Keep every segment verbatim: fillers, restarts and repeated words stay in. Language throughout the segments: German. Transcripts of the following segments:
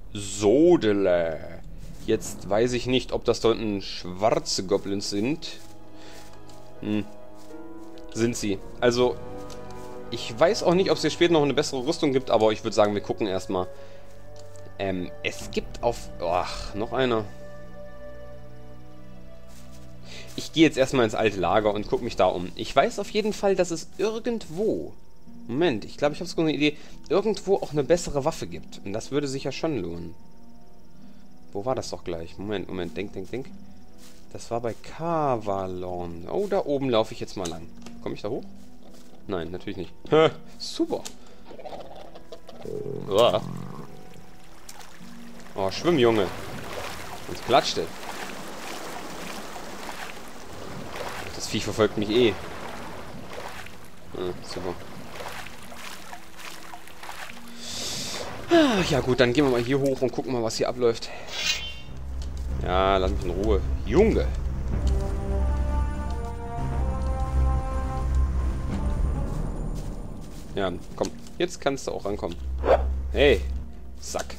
Sodele. Jetzt weiß ich nicht, ob das da unten schwarze Goblins sind. Hm. Sind sie. Also, ich weiß auch nicht, ob es hier später noch eine bessere Rüstung gibt, aber ich würde sagen, wir gucken erstmal. Ähm, es gibt auf... Ach, noch einer. Ich gehe jetzt erstmal ins alte Lager und gucke mich da um. Ich weiß auf jeden Fall, dass es irgendwo... Moment, ich glaube, ich habe sogar eine Idee. Irgendwo auch eine bessere Waffe gibt. Und das würde sich ja schon lohnen. Wo war das doch gleich? Moment, Moment, denk, denk, denk. Das war bei Kavalon. Oh, da oben laufe ich jetzt mal lang. Komme ich da hoch? Nein, natürlich nicht. Super. Uah. Oh, schwimm, Junge. Sonst platscht er. Das Viech verfolgt mich eh. Ah, super. Ah, ja gut, dann gehen wir mal hier hoch und gucken mal, was hier abläuft. Ja, lass mich in Ruhe. Junge! Ja, komm. Jetzt kannst du auch rankommen. Hey! Sack.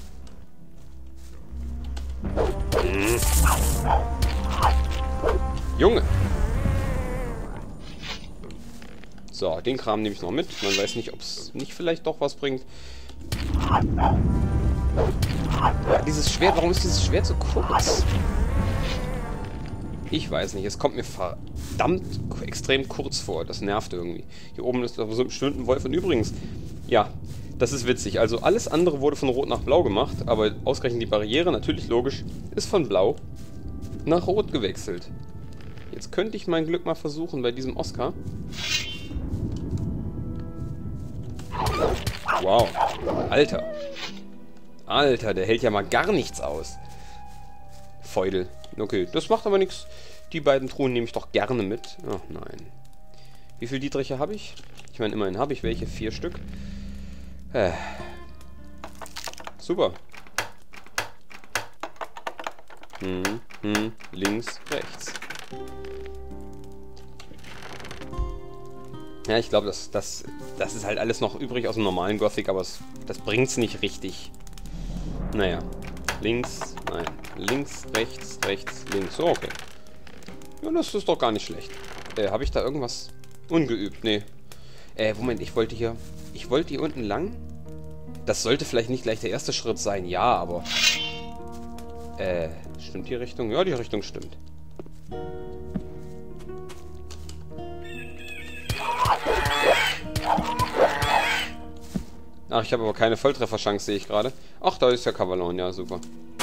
Hm. Junge! So, den Kram nehme ich noch mit. Man weiß nicht, ob es nicht vielleicht doch was bringt. Ja, dieses Schwert, warum ist dieses Schwert so kurz? Ich weiß nicht, es kommt mir verdammt extrem kurz vor. Das nervt irgendwie. Hier oben ist aber so bestimmt ein Wolf. Und übrigens, ja, das ist witzig. Also alles andere wurde von Rot nach Blau gemacht, aber ausgerechnet die Barriere, natürlich logisch, ist von Blau nach Rot gewechselt. Jetzt könnte ich mein Glück mal versuchen bei diesem Oscar. Wow. Alter. Alter, der hält ja mal gar nichts aus. Feudel. Okay, das macht aber nichts. Die beiden Truhen nehme ich doch gerne mit. Ach nein. Wie viele Dietriche habe ich? Ich meine, immerhin habe ich welche. Vier Stück. Äh. Super. Hm, hm, links, rechts. Ja, ich glaube, das, das, das ist halt alles noch übrig aus dem normalen Gothic, aber es, das bringt's nicht richtig. Naja. Links, nein. Links, rechts, rechts, links. Oh, okay. Ja, das ist doch gar nicht schlecht. Äh, habe ich da irgendwas ungeübt? Nee. Äh, Moment, ich wollte hier... Ich wollte hier unten lang? Das sollte vielleicht nicht gleich der erste Schritt sein, ja, aber... Äh, stimmt die Richtung? Ja, die Richtung stimmt. Ach, ich habe aber keine Volltrefferchance, sehe ich gerade. Ach, da ist ja Kavalon, ja, super.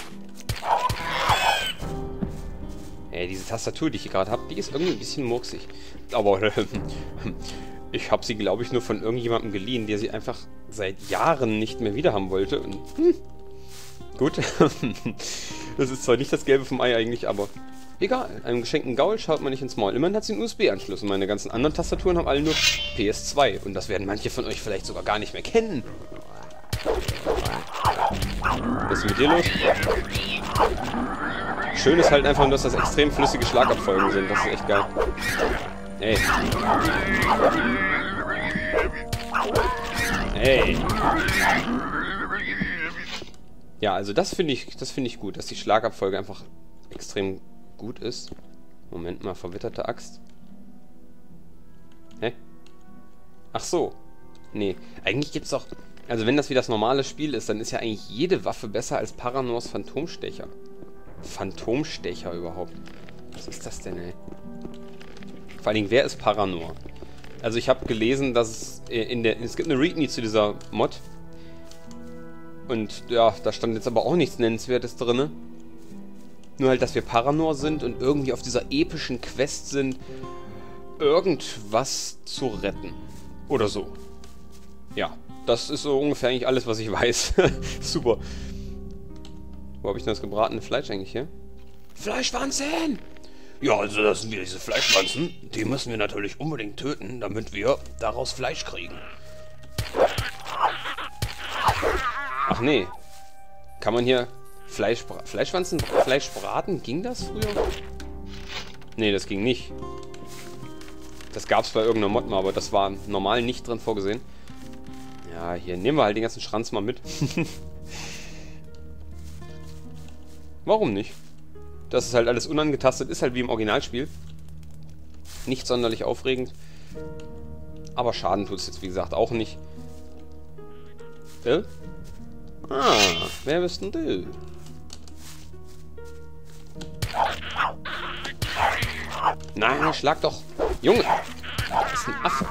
Ey, diese Tastatur, die ich hier gerade habe, die ist irgendwie ein bisschen murksig. Aber äh, ich habe sie, glaube ich, nur von irgendjemandem geliehen, der sie einfach seit Jahren nicht mehr wieder haben wollte. Und, hm, gut. Das ist zwar nicht das Gelbe vom Ei eigentlich, aber egal. Einem geschenkten Gaul schaut man nicht ins Maul. Immerhin hat sie einen U S B-Anschluss und meine ganzen anderen Tastaturen haben alle nur P S zwei. Und das werden manche von euch vielleicht sogar gar nicht mehr kennen. Was ist mit dir los? Schön ist halt einfach nur, dass das extrem flüssige Schlagabfolgen sind. Das ist echt geil. Ey. Ey. Ja, also das finde ich, das finde ich gut, dass die Schlagabfolge einfach extrem gut ist. Moment mal, verwitterte Axt. Hä? Ach so. Nee, eigentlich gibt's doch... Also wenn das wie das normale Spiel ist, dann ist ja eigentlich jede Waffe besser als Paranors Phantomstecher. Phantomstecher überhaupt. Was ist das denn, ey? Vor allen Dingen, wer ist Paranor? Also ich habe gelesen, dass es in der... Es gibt eine Readme zu dieser Mod. Und ja, da stand jetzt aber auch nichts Nennenswertes drin. Nur halt, dass wir Paranor sind und irgendwie auf dieser epischen Quest sind, irgendwas zu retten. Oder so. Ja, das ist so ungefähr eigentlich alles, was ich weiß. Super. Wo habe ich denn das gebratene Fleisch eigentlich hier? Fleischwanzen! Ja, also das sind wir diese Fleischwanzen. Die müssen wir natürlich unbedingt töten, damit wir daraus Fleisch kriegen. Ach nee. Kann man hier Fleisch, Fleischwanzen, Fleisch braten? Ging das früher? Nee, das ging nicht. Das gab es bei irgendeiner Mod mal, aber das war normal nicht drin vorgesehen. Ja, hier nehmen wir halt den ganzen Schranz mal mit. Warum nicht? Das ist halt alles unangetastet, ist halt wie im Originalspiel. Nicht sonderlich aufregend. Aber Schaden tut es jetzt, wie gesagt, auch nicht. Äh? Ah, wer bist denn du? Nein, schlag doch. Junge, das ist ein Affe.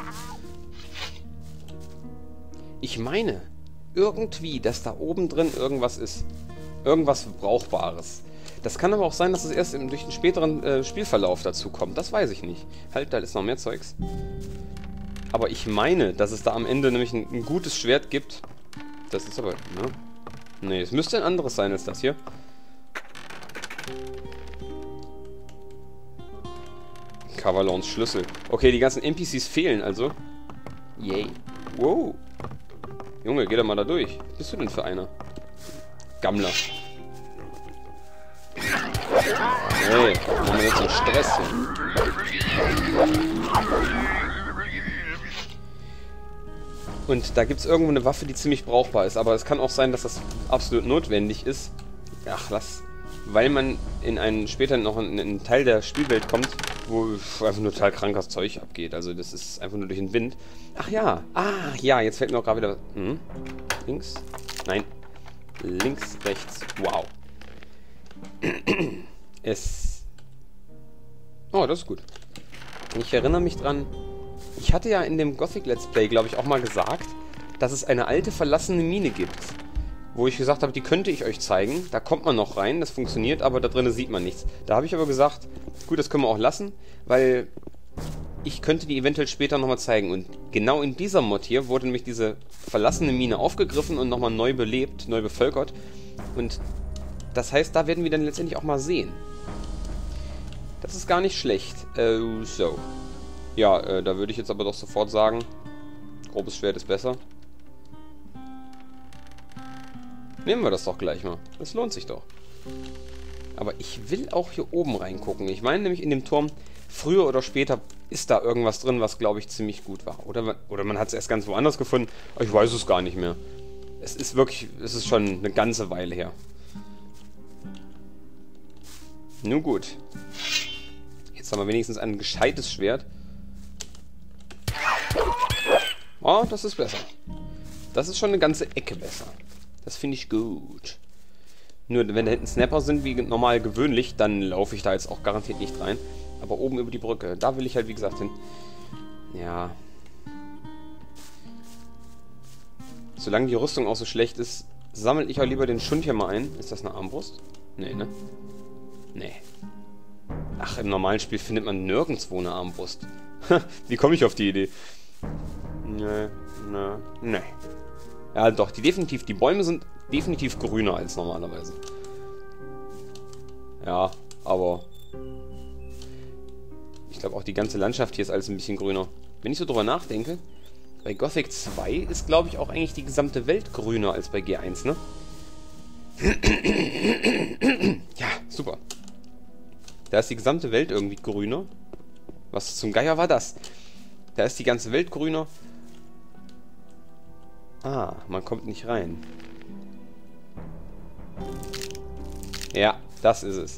Ich meine, irgendwie, dass da oben drin irgendwas ist. Irgendwas Brauchbares. Das kann aber auch sein, dass es erst im, durch den späteren äh, Spielverlauf dazu kommt. Das weiß ich nicht. Halt, da ist noch mehr Zeugs. Aber ich meine, dass es da am Ende nämlich ein, ein gutes Schwert gibt. Das ist aber, ne? Ne, es müsste ein anderes sein als das hier. Kavalons Schlüssel. Okay, die ganzen N P Cs fehlen also. Yay. Wow. Junge, geh doch mal da durch. Was bist du denn für einer? Gammler. Hey, machen wir jetzt einen Stress hier. Und da gibt es irgendwo eine Waffe, die ziemlich brauchbar ist. Aber es kann auch sein, dass das absolut notwendig ist. Ach, lass. Weil man in einen später noch in einen Teil der Spielwelt kommt, wo einfach nur total krankes Zeug abgeht. Also das ist einfach nur durch den Wind. Ach ja. Ah, ja, jetzt fällt mir auch gerade wieder... Hm? Links? Nein. Links, rechts. Wow. Es... Oh, das ist gut. Ich erinnere mich dran... Ich hatte ja in dem Gothic Let's Play, glaube ich, auch mal gesagt, dass es eine alte verlassene Mine gibt. Wo ich gesagt habe, die könnte ich euch zeigen. Da kommt man noch rein, das funktioniert, aber da drinnen sieht man nichts. Da habe ich aber gesagt, gut, das können wir auch lassen, weil ich könnte die eventuell später nochmal zeigen. Und genau in dieser Mod hier wurde nämlich diese verlassene Mine aufgegriffen und nochmal neu belebt, neu bevölkert. Und das heißt, da werden wir dann letztendlich auch mal sehen. Das ist gar nicht schlecht. Äh, so. Ja, äh, da würde ich jetzt aber doch sofort sagen, grobes Schwert ist besser. Nehmen wir das doch gleich mal. Das lohnt sich doch. Aber ich will auch hier oben reingucken. Ich meine nämlich in dem Turm, früher oder später ist da irgendwas drin, was, glaube ich, ziemlich gut war. Oder, oder man hat es erst ganz woanders gefunden. Ich weiß es gar nicht mehr. Es ist wirklich, es ist schon eine ganze Weile her. Nun gut. Jetzt haben wir wenigstens ein gescheites Schwert. Oh, das ist besser. Das ist schon eine ganze Ecke besser. Das finde ich gut. Nur, wenn da hinten Snapper sind, wie normal gewöhnlich, dann laufe ich da jetzt auch garantiert nicht rein. Aber oben über die Brücke, da will ich halt, wie gesagt, hin. Ja. Solange die Rüstung auch so schlecht ist, sammle ich auch lieber den Schund hier mal ein. Ist das eine Armbrust? Nee, ne? Nee. Ach, im normalen Spiel findet man nirgendwo eine Armbrust. Wie komme ich auf die Idee? Nee, nee, nee. Ja, doch, die definitiv, die Bäume sind definitiv grüner als normalerweise. Ja, aber ich glaube auch die ganze Landschaft hier ist alles ein bisschen grüner. Wenn ich so drüber nachdenke, bei Gothic zwei ist, glaube ich, auch eigentlich die gesamte Welt grüner als bei G eins, ne? Ja, super. Da ist die gesamte Welt irgendwie grüner. Was zum Geier war das? Da ist die ganze Welt grüner. Ah, man kommt nicht rein. Ja, das ist es.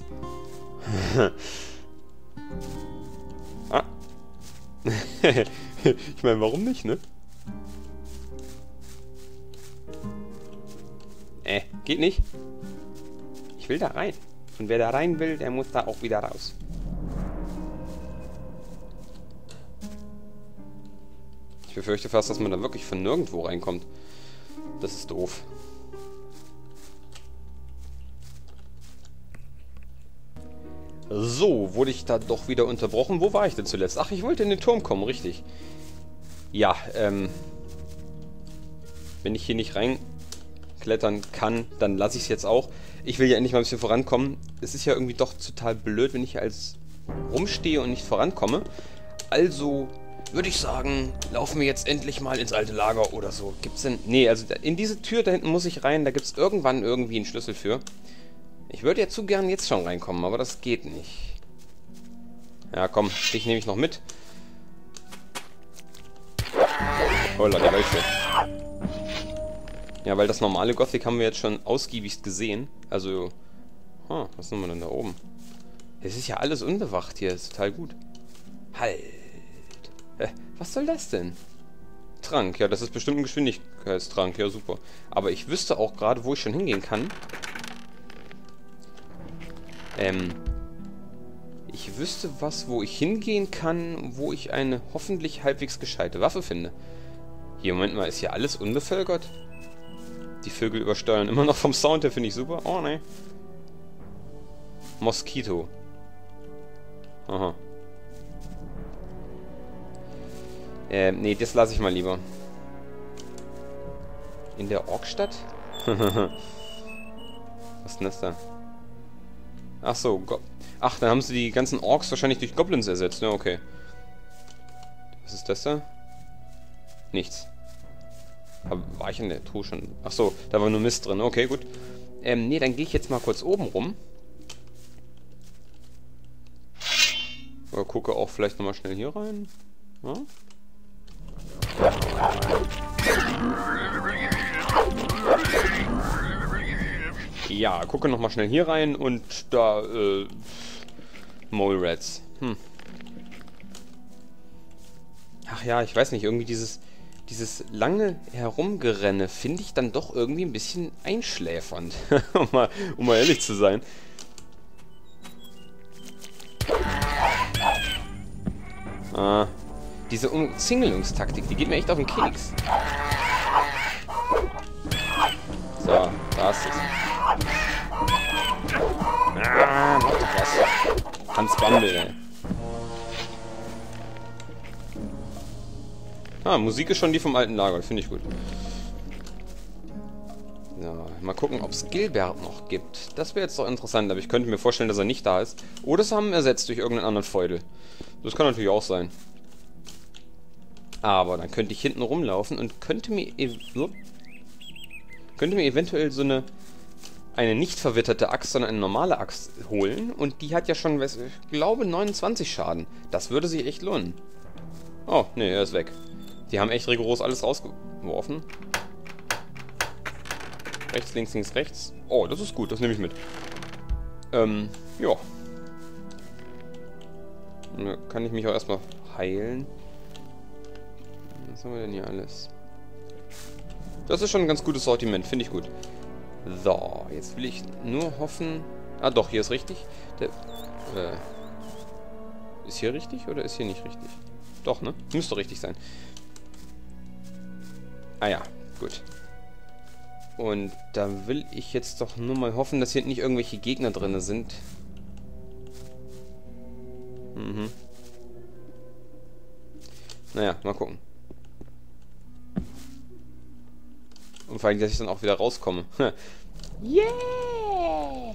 Ah. Ich meine, warum nicht, ne? Äh, geht nicht. Ich will da rein. Und wer da rein will, der muss da auch wieder raus. Ich befürchte fast, dass man da wirklich von nirgendwo reinkommt. Das ist doof. So, wurde ich da doch wieder unterbrochen. Wo war ich denn zuletzt? Ach, ich wollte in den Turm kommen, richtig. Ja, ähm... wenn ich hier nicht reinklettern kann, dann lasse ich es jetzt auch. Ich will ja endlich mal ein bisschen vorankommen. Es ist ja irgendwie doch total blöd, wenn ich hier als rumstehe und nicht vorankomme. Also würde ich sagen, laufen wir jetzt endlich mal ins alte Lager oder so. Gibt's denn... Nee, also in diese Tür da hinten muss ich rein. Da gibt es irgendwann irgendwie einen Schlüssel für. Ich würde ja zu gern jetzt schon reinkommen, aber das geht nicht. Ja, komm, dich nehme ich noch mit. Oh, Leute, welche? Ja, weil das normale Gothic haben wir jetzt schon ausgiebigst gesehen. Also... Ah, was haben wir denn da oben? Es ist ja alles unbewacht hier. Ist total gut. Halt. Hä, was soll das denn? Trank. Ja, das ist bestimmt ein Geschwindigkeitstrank. Ja, super. Aber ich wüsste auch gerade, wo ich schon hingehen kann. Ähm... Ich wüsste was, wo ich hingehen kann, wo ich eine hoffentlich halbwegs gescheite Waffe finde. Hier, Moment mal, ist hier alles unbevölkert? Die Vögel übersteuern immer noch vom Sound, der finde ich super. Oh, ne. Moskito. Aha. Ähm, nee, das lasse ich mal lieber. In der Orkstadt? Was ist denn das da? Ach so, Go Ach, dann haben sie die ganzen Orks wahrscheinlich durch Goblins ersetzt, ne? Okay. Was ist das da? Nichts. Aber war ich in der Truhe schon? Ach so, da war nur Mist drin. Okay, gut. Ähm, nee, dann gehe ich jetzt mal kurz oben rum. Oder gucke auch vielleicht nochmal schnell hier rein. Ja? Ja, gucke nochmal schnell hier rein und da, äh, Mole Rats. Hm. Ach ja, ich weiß nicht, irgendwie dieses, dieses lange Herumgerenne finde ich dann doch irgendwie ein bisschen einschläfernd. um, mal, um mal ehrlich zu sein. Ah, diese Umzingelungstaktik, die geht mir echt auf den Keks. So, da ist es. Ah, mach doch was. Hans Bumble, ey. Ah, Musik ist schon die vom alten Lager, finde ich gut. So, mal gucken, ob es Gilbert noch gibt. Das wäre jetzt doch interessant, aber ich könnte mir vorstellen, dass er nicht da ist. Oder es haben ersetzt durch irgendeinen anderen Feudel. Das kann natürlich auch sein. Aber dann könnte ich hinten rumlaufen und könnte mir, ev könnte mir eventuell so eine eine nicht verwitterte Axt, sondern eine normale Axt holen. Und die hat ja schon, ich glaube, neunundzwanzig Schaden. Das würde sich echt lohnen. Oh, nee, er ist weg. Die haben echt rigoros alles rausgeworfen. Rechts, links, links, rechts. Oh, das ist gut, das nehme ich mit. Ähm, ja. Da kann ich mich auch erstmal heilen. Was haben wir denn hier alles? Das ist schon ein ganz gutes Sortiment, finde ich gut. So, jetzt will ich nur hoffen... Ah doch, hier ist richtig. Der, äh, ist hier richtig oder ist hier nicht richtig? Doch, ne? Müsste richtig sein. Ah ja, gut. Und da will ich jetzt doch nur mal hoffen, dass hier nicht irgendwelche Gegner drin sind. Mhm. Naja, mal gucken. Und vor allem, dass ich dann auch wieder rauskomme. Yeah!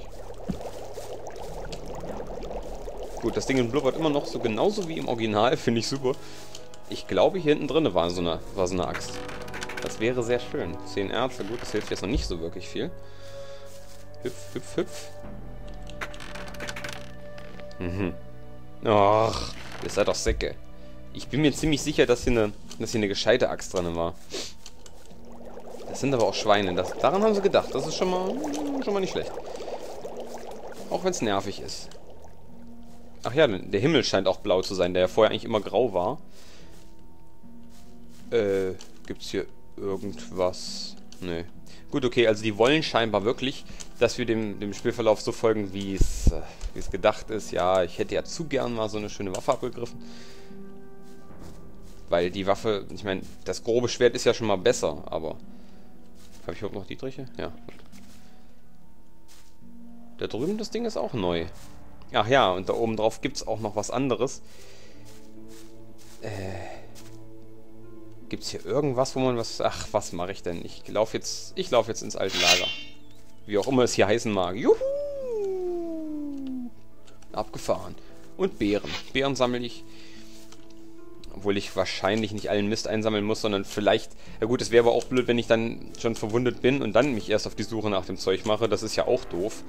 Gut, das Ding blubbert immer noch so genauso wie im Original, finde ich super. Ich glaube, hier hinten drin war so eine, war so eine Axt. Das wäre sehr schön. Zehn Erze, gut, das hilft jetzt noch nicht so wirklich viel. Hüpf, hüpf, hüpf. Mhm. Ach, ihr seid doch Säcke. Ich bin mir ziemlich sicher, dass hier eine, dass hier eine gescheite Axt drin war. Das sind aber auch Schweine. Das, daran haben sie gedacht. Das ist schon mal, schon mal nicht schlecht. Auch wenn es nervig ist. Ach ja, der Himmel scheint auch blau zu sein, der ja vorher eigentlich immer grau war. Äh, gibt's hier irgendwas? Nee. Gut, okay, also die wollen scheinbar wirklich, dass wir dem, dem Spielverlauf so folgen, wie es äh, wie es gedacht ist. Ja, ich hätte ja zu gern mal so eine schöne Waffe abgegriffen. Weil die Waffe, ich meine, das grobe Schwert ist ja schon mal besser, aber... Habe ich überhaupt noch Dietriche? Ja. Gut. Da drüben, das Ding ist auch neu. Ach ja, und da oben drauf gibt es auch noch was anderes. Äh... Gibt es hier irgendwas, wo man was... Ach, was mache ich denn? Ich laufe jetzt, ich laufe jetzt ins alte Lager. Wie auch immer es hier heißen mag. Juhu! Abgefahren. Und Beeren. Beeren sammle ich. Obwohl ich wahrscheinlich nicht allen Mist einsammeln muss, sondern vielleicht... Ja gut, es wäre aber auch blöd, wenn ich dann schon verwundet bin und dann mich erst auf die Suche nach dem Zeug mache. Das ist ja auch doof.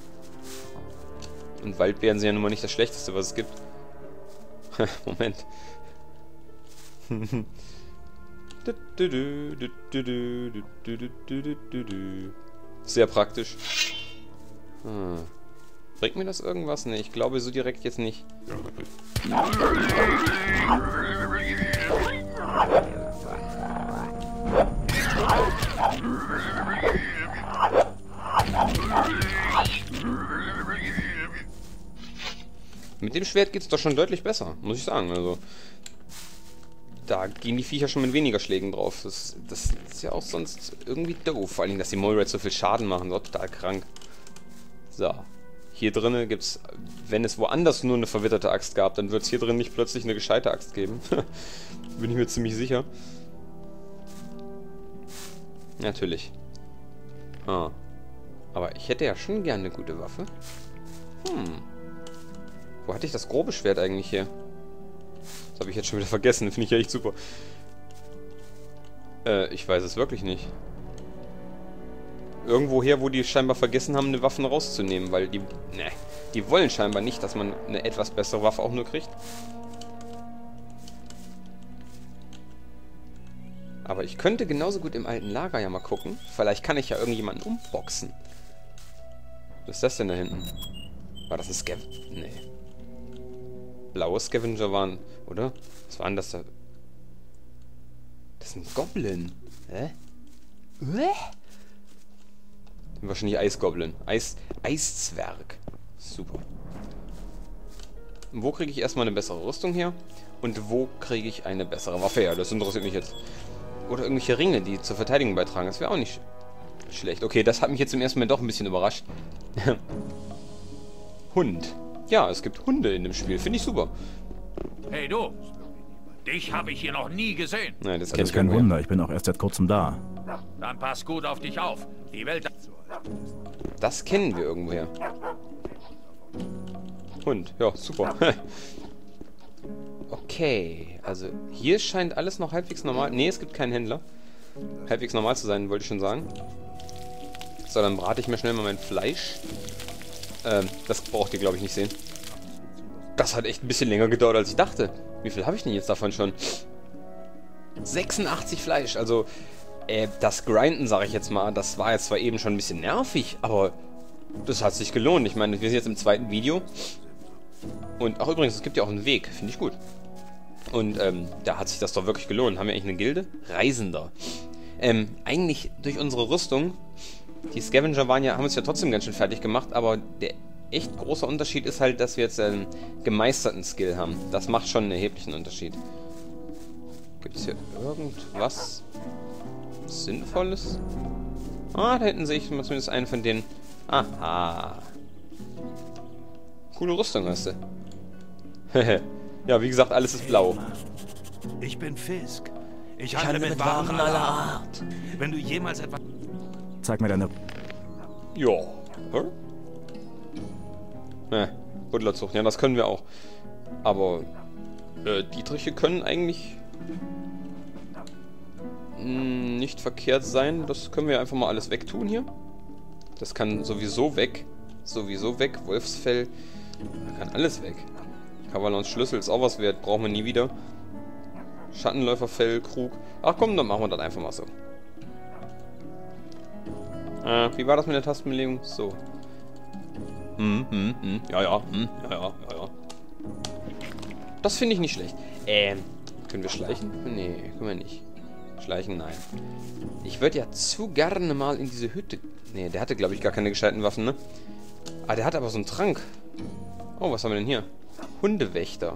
Und Waldbeeren sind ja nun mal nicht das Schlechteste, was es gibt. Moment. Sehr praktisch. Hm. Bringt mir das irgendwas? Ne, ich glaube so direkt jetzt nicht. Mit dem Schwert geht es doch schon deutlich besser, muss ich sagen. Also, da gehen die Viecher schon mit weniger Schlägen drauf. Das, das ist ja auch sonst irgendwie doof. Vor allem, dass die Mole Rats so viel Schaden machen. Das ist total krank. So. Hier drinnen gibt es, wenn es woanders nur eine verwitterte Axt gab, dann wird es hier drin nicht plötzlich eine gescheite Axt geben. Bin ich mir ziemlich sicher. Natürlich. Ah. Aber ich hätte ja schon gerne eine gute Waffe. Hm. Wo hatte ich das grobe Schwert eigentlich hier? Das habe ich jetzt schon wieder vergessen. Finde ich ja echt super. Äh, ich weiß es wirklich nicht. Irgendwoher, wo die scheinbar vergessen haben, eine Waffe rauszunehmen, weil die... Ne, die wollen scheinbar nicht, dass man eine etwas bessere Waffe auch nur kriegt. Aber ich könnte genauso gut im alten Lager ja mal gucken. Vielleicht kann ich ja irgendjemanden umboxen. Was ist das denn da hinten? War das ein Scavenger? Nee. Blaue Scavenger waren... Oder? Was waren das da? Das ist ein Goblin. Hä? Hä? Wahrscheinlich Eisgoblin. Eis... Eiszwerg. Super. Und wo kriege ich erstmal eine bessere Rüstung her? Und wo kriege ich eine bessere Waffe her? Das interessiert mich jetzt. Oder irgendwelche Ringe, die zur Verteidigung beitragen. Das wäre auch nicht schlecht. Okay, das hat mich jetzt im ersten Moment doch ein bisschen überrascht. Hund. Ja, es gibt Hunde in dem Spiel. Finde ich super. Hey du, dich habe ich hier noch nie gesehen. Nein, das, das ist kein Wunder, ich bin auch erst seit kurzem da. Dann pass gut auf dich auf. Die Welt... Das kennen wir irgendwoher. Hund, ja, super. Okay, also hier scheint alles noch halbwegs normal... Ne, es gibt keinen Händler. Halbwegs normal zu sein, wollte ich schon sagen. So, dann brate ich mir schnell mal mein Fleisch. Ähm, das braucht ihr, glaube ich, nicht sehen. Das hat echt ein bisschen länger gedauert, als ich dachte. Wie viel habe ich denn jetzt davon schon? sechsundachtzig Fleisch, also... Äh, das Grinden, sage ich jetzt mal, das war jetzt zwar eben schon ein bisschen nervig, aber das hat sich gelohnt. Ich meine, wir sind jetzt im zweiten Video. Und, ach übrigens, es gibt ja auch einen Weg, finde ich gut. Und, ähm, da hat sich das doch wirklich gelohnt. Haben wir eigentlich eine Gilde? Reisender. Ähm, eigentlich durch unsere Rüstung, die Scavenger waren ja, haben uns ja trotzdem ganz schön fertig gemacht, aber der echt große Unterschied ist halt, dass wir jetzt einen gemeisterten Skill haben. Das macht schon einen erheblichen Unterschied. Gibt es hier irgendwas Sinnvolles? Ah, da hinten sehe ich mal zumindest einen von denen. Aha. Coole Rüstung hast du. Ja, wie gesagt, alles ist blau. Ich bin Fisk. Ich, ich handle mit, mit Waren aller Art. Wenn du jemals etwas... Zeig mir deine... Ja. Hm? Ne, Buddlerzucht. Ja, das können wir auch. Aber äh, Dietriche können eigentlich mh, nicht verkehrt sein. Das können wir einfach mal alles wegtun hier. Das kann sowieso weg. Sowieso weg. Wolfsfell. Da kann alles weg. Kavalons Schlüssel ist auch was wert. Brauchen wir nie wieder. Schattenläuferfell, Krug. Ach komm, dann machen wir das einfach mal so. Äh, wie war das mit der Tastenbelegung? So. Hm, hm, hm. Ja, ja, hm. Ja, ja, ja, ja. Das finde ich nicht schlecht. Ähm, können wir schleichen? Nee, können wir nicht. Schleichen, nein. Ich würde ja zu gerne mal in diese Hütte... Nee, der hatte, glaube ich, gar keine gescheiten Waffen, ne? Ah, der hat aber so einen Trank. Oh, was haben wir denn hier? Hundewächter.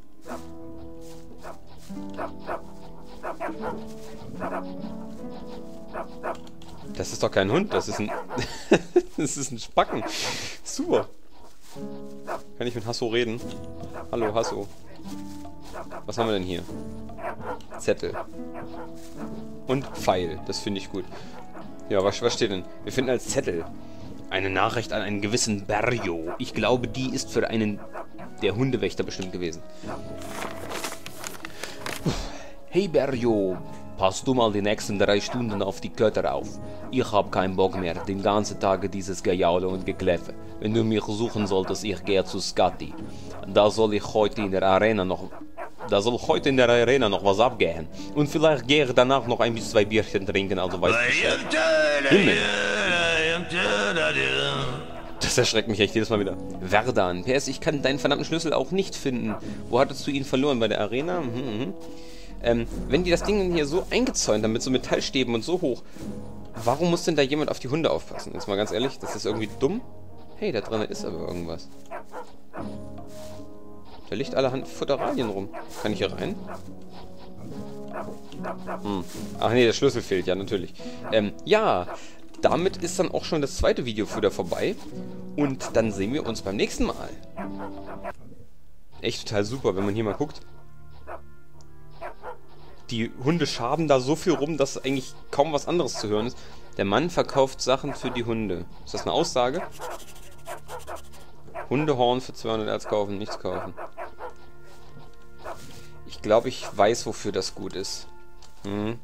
Das ist doch kein Hund, das ist ein... das ist ein Spacken. Super. Kann ich mit Hasso reden? Hallo, Hasso. Was haben wir denn hier? Zettel. Und Pfeil, das finde ich gut. Ja, was, was steht denn? Wir finden als Zettel eine Nachricht an einen gewissen Berjo. Ich glaube, die ist für einen der Hundewächter bestimmt gewesen. Hey Berjo, pass du mal die nächsten drei Stunden auf die Kötter auf. Ich hab keinen Bock mehr, den ganzen Tag dieses Gejaule und Gekläffe. Wenn du mich suchen solltest, ich gehe zu Scotty. Da soll ich heute in der Arena noch... Da soll heute in der Arena noch was abgehen. Und vielleicht gehe ich danach noch ein bis zwei Bierchen trinken, also weißt du Bescheid. Himmel. Das erschreckt mich echt jedes Mal wieder. Verdan. P S, ich kann deinen verdammten Schlüssel auch nicht finden. Wo hattest du ihn verloren? Bei der Arena? Mhm, mhm. Ähm, wenn die das Ding hier so eingezäunt haben, mit so Metallstäben und so hoch, warum muss denn da jemand auf die Hunde aufpassen? Jetzt mal ganz ehrlich, das ist irgendwie dumm. Hey, da drin ist aber irgendwas. Da liegt allerhand Futteralien rum. Kann ich hier rein? Hm. Ach nee, der Schlüssel fehlt, ja, natürlich. Ähm, ja, damit ist dann auch schon das zweite Video wieder vorbei. Und dann sehen wir uns beim nächsten Mal. Echt total super, wenn man hier mal guckt. Die Hunde schaben da so viel rum, dass eigentlich kaum was anderes zu hören ist. Der Mann verkauft Sachen für die Hunde. Ist das eine Aussage? Hundehorn für zweihundert Erz kaufen, nichts kaufen. Ich glaube, ich weiß, wofür das gut ist. Mhm.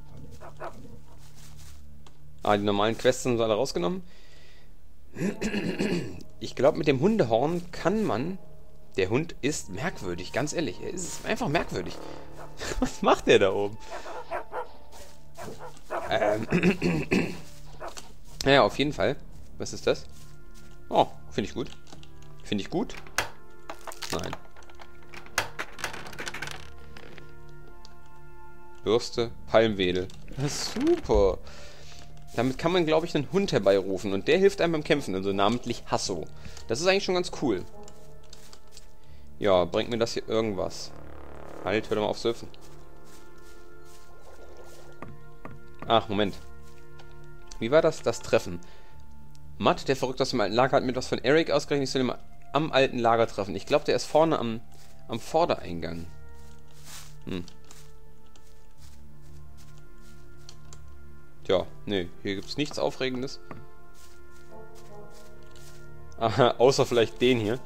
Ah, die normalen Quests sind alle rausgenommen. Ich glaube, mit dem Hundehorn kann man... Der Hund ist merkwürdig, ganz ehrlich. Er ist einfach merkwürdig. Was macht der da oben? Ähm. Naja, auf jeden Fall. Was ist das? Oh, finde ich gut. Finde ich gut? Nein. Bürste, Palmwedel. Super. Damit kann man, glaube ich, einen Hund herbeirufen. Und der hilft einem beim Kämpfen. Also namentlich Hasso. Das ist eigentlich schon ganz cool. Ja, bringt mir das hier irgendwas? Halt, hör doch mal auf surfen. Ach, Moment. Wie war das? Das Treffen. Matt, der verrückt aus dem alten Lager, hat mir was von Eric ausgerechnet. Ich soll ihn mal am alten Lager treffen. Ich glaube, der ist vorne am, am Vordereingang. Hm. Tja, nee, hier gibt's nichts Aufregendes. Aha, außer vielleicht den hier.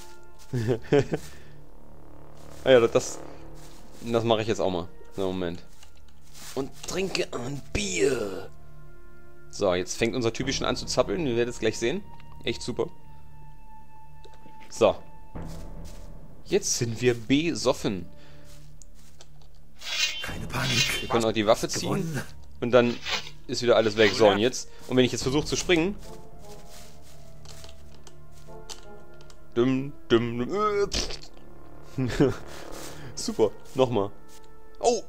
Ah ja, das... Das mache ich jetzt auch mal. So, Moment. Und trinke ein Bier. So, jetzt fängt unser Typ schon an zu zappeln. Wir werden es gleich sehen. Echt super. So. Jetzt sind wir besoffen. Keine Panik. Wir können auch die Waffe ziehen. Und dann ist wieder alles weg. So, und jetzt... Und wenn ich jetzt versuche zu springen... Dumm, dumm, dumm. Super. Nochmal. Oh!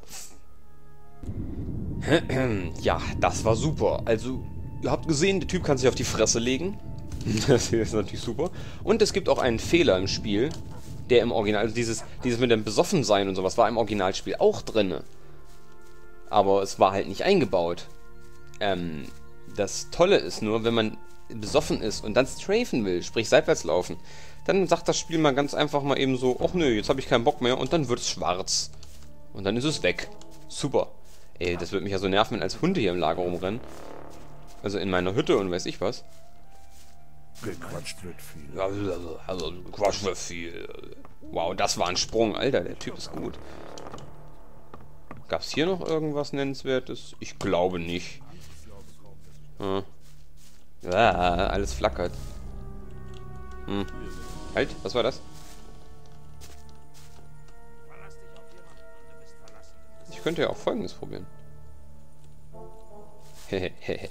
Ja, das war super. Also, ihr habt gesehen, der Typ kann sich auf die Fresse legen. Das hier ist natürlich super. Und es gibt auch einen Fehler im Spiel, der im Original, also dieses, dieses mit dem Besoffensein und sowas, war im Originalspiel auch drin. Aber es war halt nicht eingebaut. Ähm, das Tolle ist nur, wenn man besoffen ist und dann strafen will, sprich seitwärts laufen, dann sagt das Spiel mal ganz einfach mal eben so, ach nö, jetzt habe ich keinen Bock mehr und dann wird es schwarz. Und dann ist es weg. Super. Ey, das wird mich ja so nerven, wenn als Hunde hier im Lager rumrennen. Also in meiner Hütte und weiß ich was. Gequatscht wird viel. Ja, also, also Quatsch wird viel. Wow, das war ein Sprung. Alter, der Typ ist gut. Gab es hier noch irgendwas Nennenswertes? Ich glaube nicht. Hm. Ah, alles flackert. Hm. Halt, was war das? Ich könnte ja auch Folgendes probieren. Hehehe.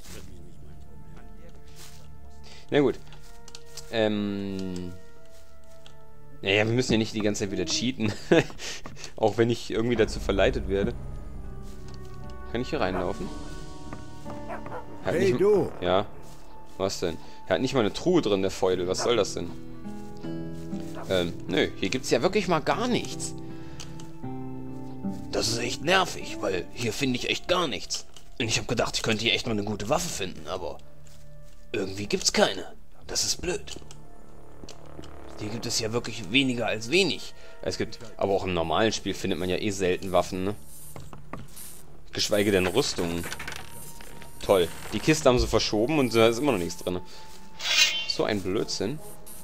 Na gut. Ähm... Naja, wir müssen ja nicht die ganze Zeit wieder cheaten. Auch wenn ich irgendwie dazu verleitet werde. Kann ich hier reinlaufen? Hat Hey, nicht... du! Ja. Was denn? Er hat nicht mal eine Truhe drin, der Feudel. Was soll das denn? Ähm, nö. Hier gibt's ja wirklich mal gar nichts. Das ist echt nervig, weil hier finde ich echt gar nichts. Und ich habe gedacht, ich könnte hier echt mal eine gute Waffe finden, aber irgendwie gibt's keine. Das ist blöd. Hier gibt es ja wirklich weniger als wenig. Es gibt, aber auch im normalen Spiel findet man ja eh selten Waffen, ne? Geschweige denn Rüstungen. Toll. Die Kiste haben sie verschoben und da ist immer noch nichts drin. So ein Blödsinn.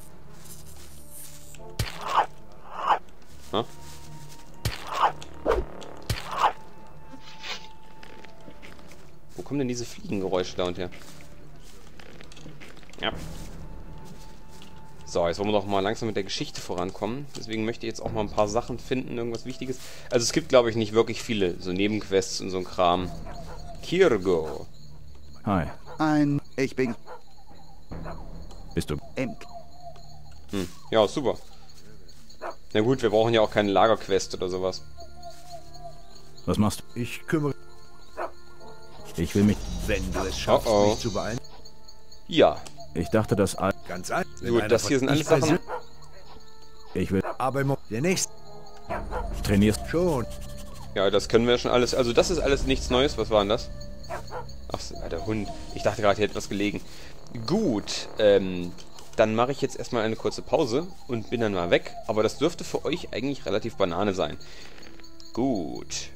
Ha? Wo kommen denn diese Fliegengeräusche da und her? Ja. So, jetzt wollen wir doch mal langsam mit der Geschichte vorankommen. Deswegen möchte ich jetzt auch mal ein paar Sachen finden, irgendwas Wichtiges. Also es gibt, glaube ich, nicht wirklich viele so Nebenquests und so ein Kram. Kirgo. Hi. Ein... Ich bin... Bist du... Im Hm. Ja, super. Na gut, wir brauchen ja auch keine Lagerquest oder sowas. Was machst du? Ich kümmere... Ich will mich... Wenn du es schaffst, Oh oh. mich zu beeilen. Ja, Ich dachte, das... Al Ganz ein. Wenn gut, einer das von- hier sind alles Ich Sachen... persönlich- Ich will... Aber im Mo- der nächste Trainierst... schon. Ja, das können wir schon alles... Also das ist alles nichts Neues. Was war denn das? Ach, der Hund. Ich dachte gerade, hier hätte was gelegen. Gut, ähm... dann mache ich jetzt erstmal eine kurze Pause und bin dann mal weg. Aber das dürfte für euch eigentlich relativ Banane sein. Gut.